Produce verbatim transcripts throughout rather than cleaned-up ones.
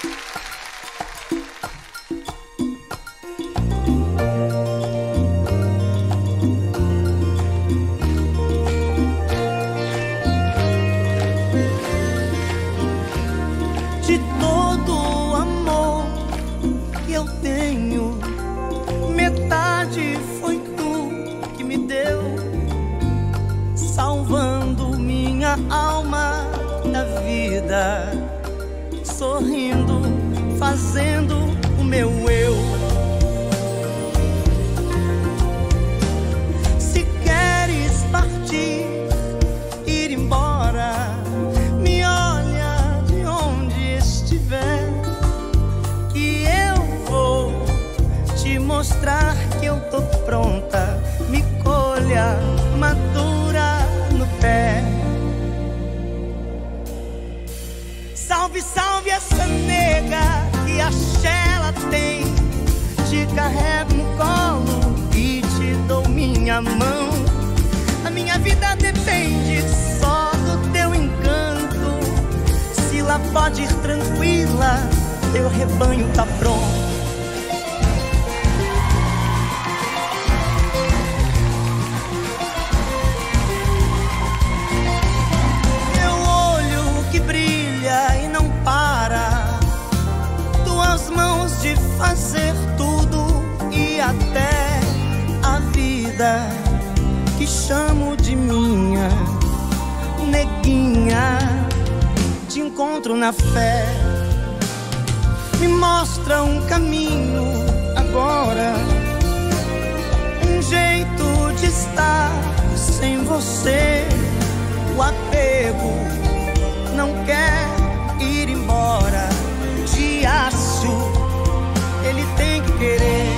De todo o amor que eu tenho, metade foi tu que me deu, salvando minha alma da vida, sorrindo, fazendo o meu eu. Se queres partir, ir embora, me olha de onde estiver, que eu vou te mostrar que eu tô pronta. Me colha madura no pé. Salve, salve essa nega que axé ela tem. Te carrego no colo e te dou minha mão. A minha vida depende só do teu encanto. Se lá pode ir tranquila, teu rebanho tá pronto. De fazer tudo e até a vida que chamo de minha, neguinha, te encontro na fé. Me mostra um caminho agora, um jeito de estar sem você. O apego não quer ir embora. De aço ele tem que querer.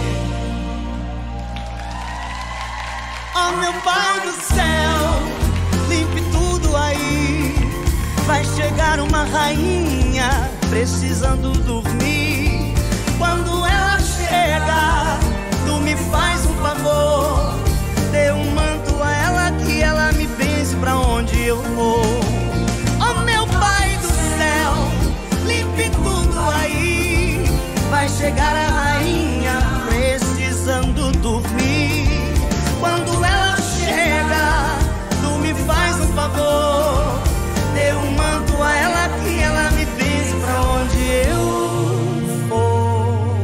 Oh meu pai do céu, limpe tudo aí. Vai chegar uma rainha precisando dormir. Quando ela chega, tu me faz um favor, dê um manto a ela que ela me benze pra onde eu vou. Oh meu pai do céu, limpe tudo aí. Vai chegar a rainha precisando dormir. Quando ela chega, tu me faz um favor, dê um manto a ela que ela me benze pra onde eu for.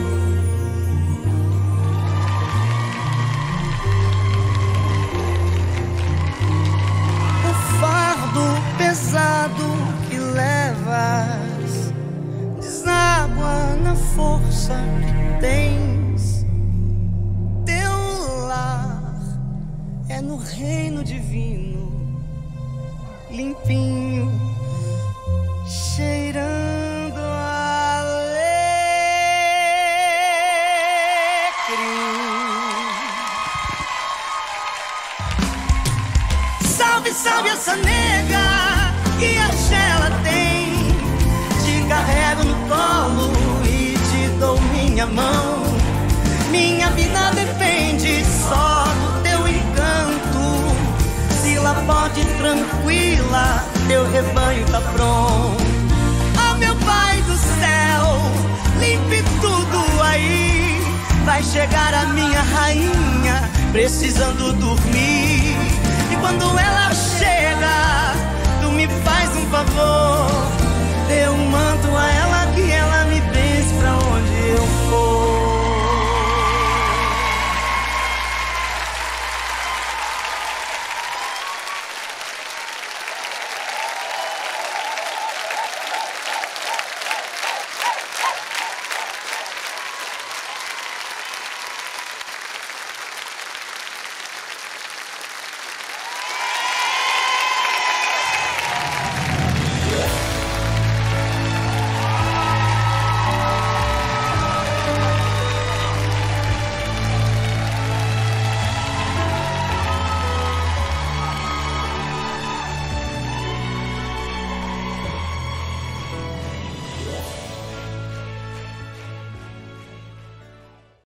O fardo pesado que levas deságua na força que tens. Teu lar é no reino divino, limpinho, cheirando a alecrim. Salve, salve essa nega que axé ela tem. Te carrego no colo e te dou minha mão. Minha vida depende só do teu encanto. Se lá pode ir tranquila, teu rebanho tá pronto. Oh meu pai do céu, limpe tudo aí. Vai chegar a minha rainha precisando dormir. E quando ela chega, tu me faz um favor,